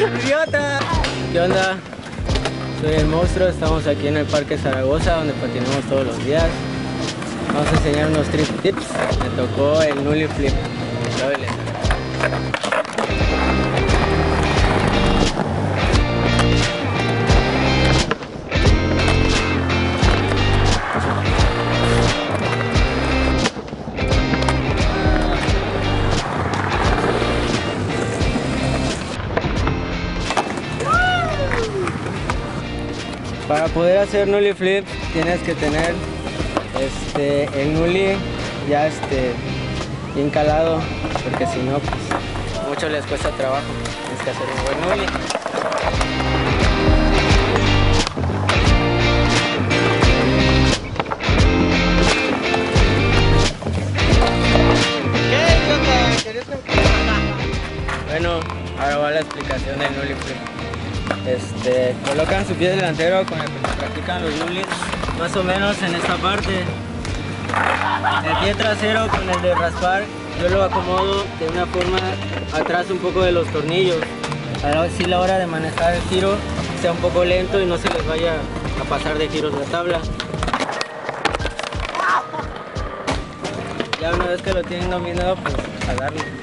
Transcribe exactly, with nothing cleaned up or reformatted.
¡Idiota! ¿Qué onda? Soy el monstruo, estamos aquí en el Parque Zaragoza, donde patinamos todos los días. Vamos a enseñar unos trip tips. Me tocó el nully flip. Lávele. Para poder hacer nully flip tienes que tener este, el nully ya este, bien calado, porque si no, pues mucho les cuesta trabajo. Tienes que hacer un buen nully. Bueno, ahora va la explicación del nully flip. Este, colocan su pie delantero con el que practican los nullies más o menos en esta parte. El pie trasero con el de raspar yo lo acomodo de una forma atrás un poco de los tornillos, para así la hora de manejar el giro sea un poco lento y no se les vaya a pasar de giros la tabla. Ya una vez que lo tienen dominado, pues a darle.